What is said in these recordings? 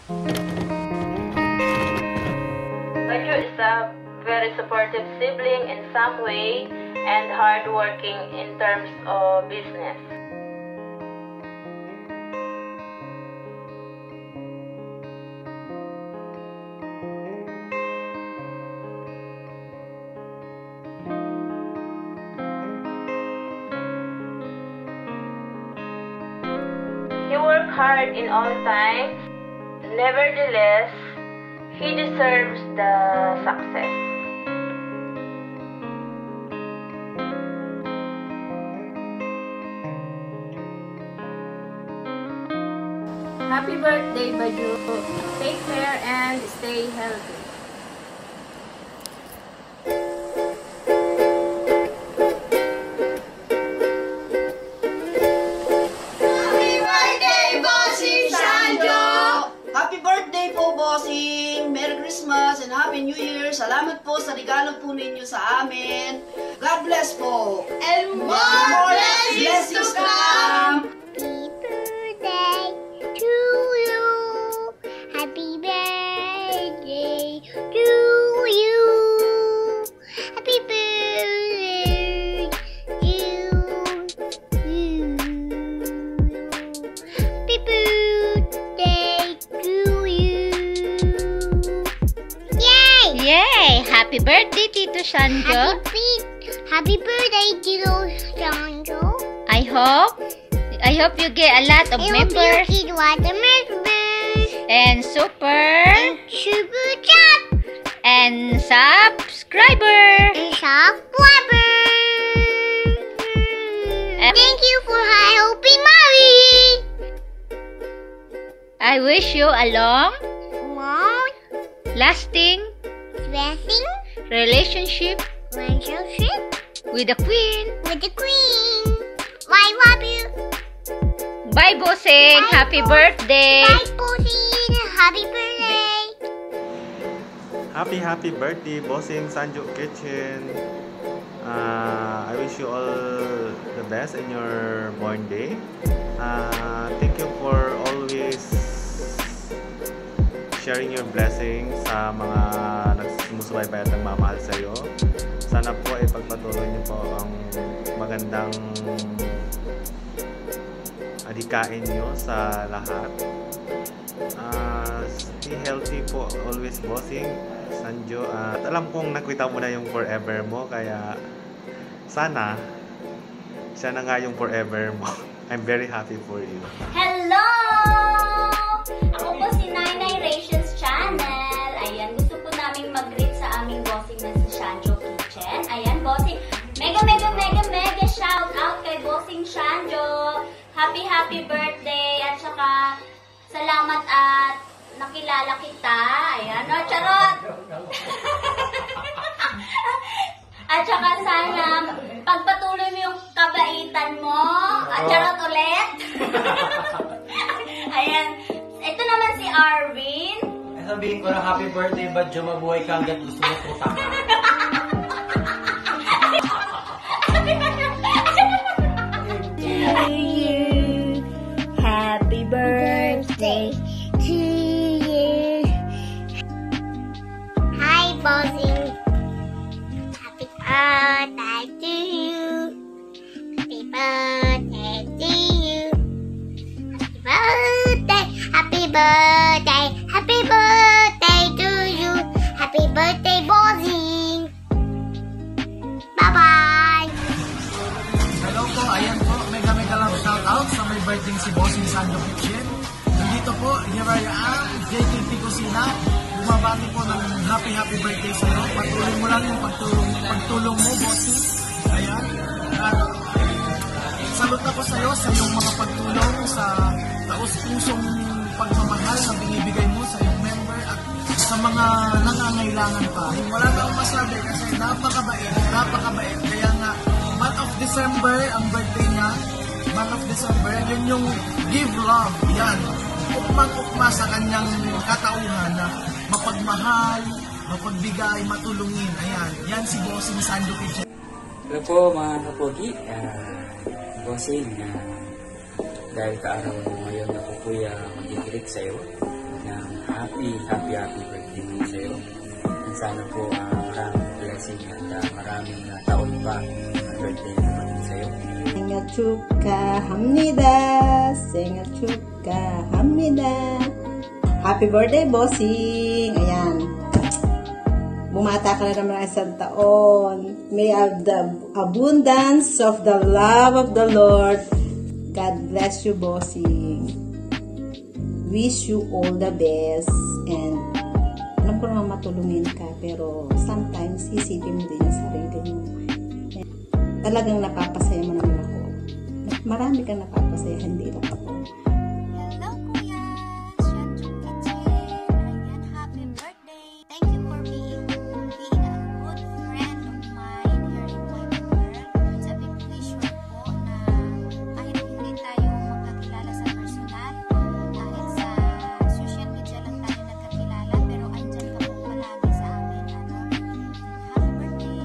Banjo is a very supportive sibling in some way and hardworking in terms of business. He worked hard in all times. Nevertheless, he deserves the success. Happy birthday, Baju. Take care and stay healthy. Merry Christmas and Happy New Year. Salamat po sa regalo po ninyo sa amin. God bless po. And more blessings to come. Happy birthday to you. Happy birthday to you. Happy birthday to you. Yay! Yay! Happy birthday, Tito Shanjo. Happy birthday, Tito Shanjo. I hope you get a lot of members. You get a lot of members. And super chat. And subscriber. Thank you for helping Mommy. I wish you a long, lasting relationship with the Queen. I love you. Bye, Bossing. Happy birthday. Bye, Bossing. Happy birthday. Happy birthday, Bossing Sanjo Kitchen. I wish you all the best in your born day. Thank you for always sharing your blessings sa mga nagsusubaybay at nagmamahal sa iyo. Sana po ay pagpatuloy niyo po ang magandang adikain nyo sa lahat. Stay healthy po always, Bossing Sanjo. At alam kong nakwita mo na yung forever mo, kaya sana siya na nga yung forever mo. I'm very happy for you. Hello! Ako po si Nainay Rachel's Channel. Ayan, gusto po namin mag-greet sa aming bossing na si Shanjo Kitchen. Ayan, bossing. Mega shout out kay Bossing Shanjo. Happy birthday at saka salamat at nakilala kita. Ayan, no, charot! At saka sana pagpatuloy mo yung kabaitan mo. At charot ulit. Ayan. Ito naman si Arvin. Sabihin ko na happy birthday, Badjo. Mabuhay ka hanggat gusto mo puta ka. Happy birthday to you. Hi, Bossing. Happy birthday to you. Happy birthday to you. Happy birthday. Happy birthday to you. Happy birthday, Bossing. Bye-bye. Hello po, ayan po. Mega love shout out sa may birthday si Bossing Sanjo Kitchen. Nandito po, here I am, JKP Kusina. Bumabati po ng happy birthday sa iyo. Patuloy mo lang yung pagtulong mo, Bossing. Ayan. At salute ako sa iyo sa iyong mga pagtulong, sa taos-pusong pagmamahal na binibigay mo sa iyong member at sa mga nangangailangan pa. Wala na akong masabi kasi napakabait. Kaya nga, month of December ang birthday niya. Month of December, yun yung give love. Yan. Ukmang-ukma sa kanyang katauhan na mapagmahal, mapagbigay, matulungin. Ayan. Yan si Bossing Sanjo Kitchen. Hello po mga kapogi. Bossing, dahil kaaraw mo ngayon ako kuya mag-greet sa iyo. ng happy birthday po sa iyo. At sana po maraming blessing at maraming taon pa ang birthday naman sa iyo. 생일 축하합니다. 생일 축하합니다. Happy birthday, bossing! Ayan. Bumata ka na naman ng isang taon. May the abundance of the love of the Lord. God bless you, bossing. Wish you all the best. And alam ko naman matulungin ka, pero sometimes isipin mo din yung sarili mo. Talagang napapasaya mo naman ako. Marami kang napapasaya, hindi lang ako. Hello, Kuya! Shanjo Kitchen! Ayan, happy birthday! Thank you for being a good friend of mine here in Boyka World. Sabi ko, sure po na kahit hindi tayo magkakilala sa personal, dahil sa social media lang tayo nagkakilala, pero andyan ka po palagi sa amin. Happy birthday!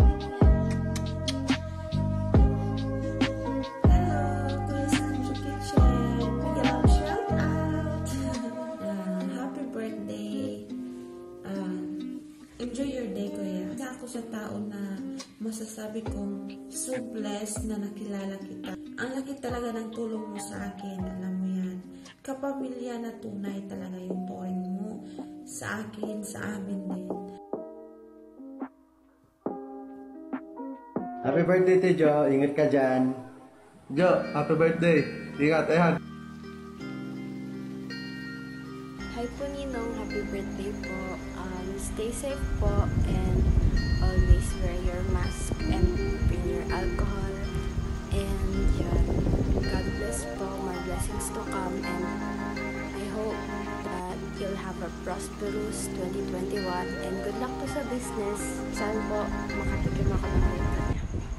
Happy birthday. Enjoy your day, Kuya. Isa ako sa tao na masasabi kong so blessed na nakilala kita. Ang laki talaga ng tulong mo sa akin, alam mo yan. Kapamilya na tunay talaga yung turing mo sa akin, sa amin din. Happy birthday to Jo. Ingat ka dyan. Jo, happy birthday. Ingat, ayan. Hi po Ninong, happy birthday po. Stay safe po and always wear your mask and bring your alcohol. And yan, God bless po, more blessings to come, and I hope that you'll have a prosperous 2021 and good luck po sa business. Saan po makatikim ako ng renta niya.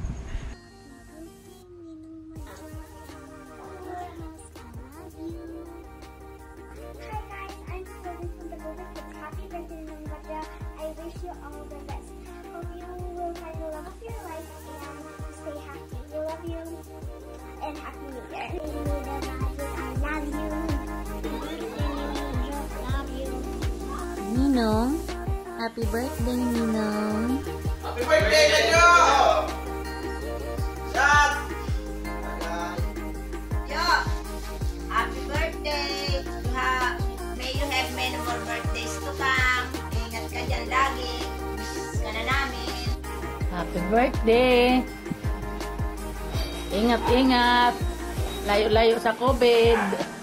I wish you all the best. Hope you will find the love of your life and stay happy. We love you and happy New Year. I love you. Love you. Ninong, happy birthday, Ninong. Happy birthday, Kanyo! Shot! Yo! Happy birthday! May you have many more birthdays to come. Ingat ka dyan lagi. Miss ka na namin. Happy birthday! Ingat-ingat! Layo-layo sa COVID!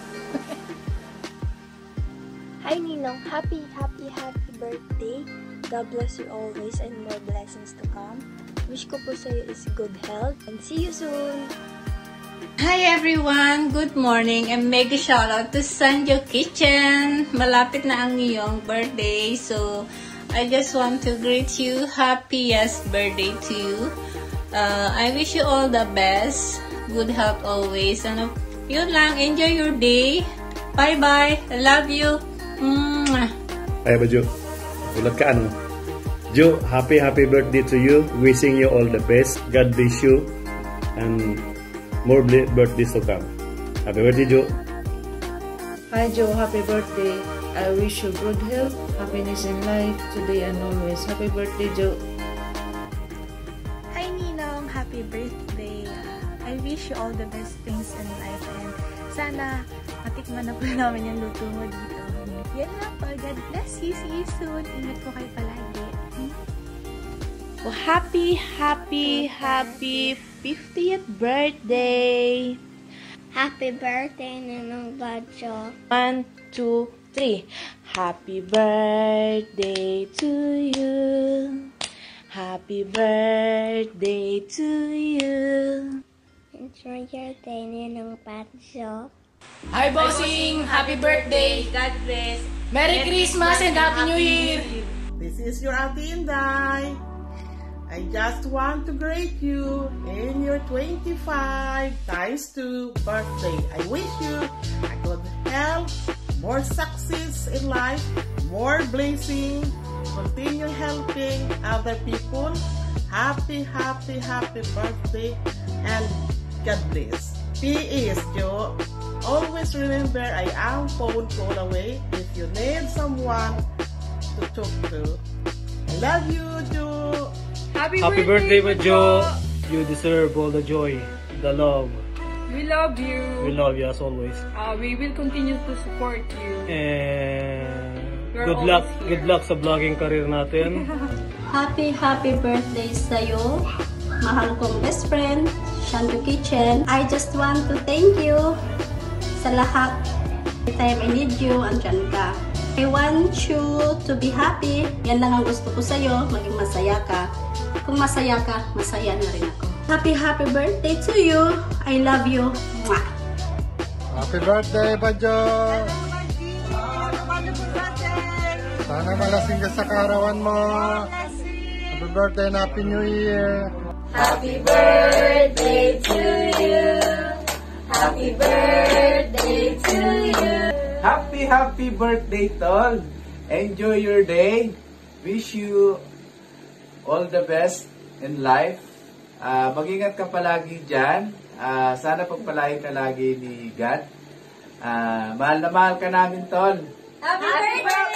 Hi Ninong, happy birthday. God bless you always and more blessings to come. Wish ko po sa iyo is good health and see you soon. Hi everyone! Good morning and mega shoutout to Sanjo Kitchen! Malapit na ang iyong birthday, so I just want to greet you. Happiest birthday to you. I wish you all the best. Good health always. And yun lang, enjoy your day. Bye-bye! I love you! Ay ba, Jo? Ulat ka ano? Jo, happy birthday to you. Wishing you all the best. God bless you. And more birthdays to come. Happy birthday, Jo. Hi, Jo. Happy birthday. I wish you good health, happiness in life, today and always. Happy birthday, Jo. Hi, Ninong. Happy birthday. I wish you all the best things in life and sana matikman na po namin yung luto mo dito. Yan lang po. God bless you. See you soon. Ingat po kayo palagi. Well, happy 50th birthday! Happy birthday, Ninong Badjo. 1, 2, 3. Happy birthday to you. Happy birthday to you. Enjoy your day, Ninong Badjo. Hi, Bossing! Happy birthday! God bless! Merry Christmas and Happy New Year! This is your Auntie Inday. I just want to greet you in your 25 times 2 birthday. I wish you a good health, more success in life, more blessing, continue helping other people. Happy birthday and God bless. P.S. Jo. Always remember, I am phone call away if you need someone to talk to. I love you, Joe. Happy birthday, Joe. You deserve all the joy, the love. We love you. We love you as always. We will continue to support you. And We're good luck. always here. Good luck sa vlogging career natin. Happy birthday sa'yo, mahal kong best friend, Shanjo Kitchen. I just want to thank you sa lahat. Every time I need you, andyan ka. I want you to be happy. Yan lang ang gusto ko sa'yo, maging masaya ka. Kung masaya ka, masaya na rin ako. Happy birthday to you. I love you. Mwah! Happy birthday, Badjo! Sana malasing ka sa karawan mo. Happy birthday and Happy New Year! Happy birthday to you. Happy birthday to you. Happy birthday, Tol. Enjoy your day. Wish you all the best in life. Mag-ingat ka palagi dyan. Sana pagpalain ka lagi ni God. Mahal na mahal ka namin, Tol. Happy birthday!